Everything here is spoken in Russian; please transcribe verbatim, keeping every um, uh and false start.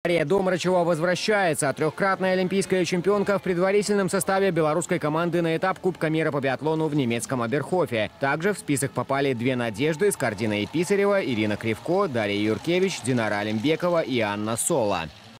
Мария Домрачева возвращается. Трехкратная олимпийская чемпионка в предварительном составе белорусской команды на этап Кубка мира по биатлону в немецком Оберхофе. Также в список попали две надежды: Скардина Писарева, Ирина Кривко, Дарья Юркевич, Динара Алимбекова и Анна Соло.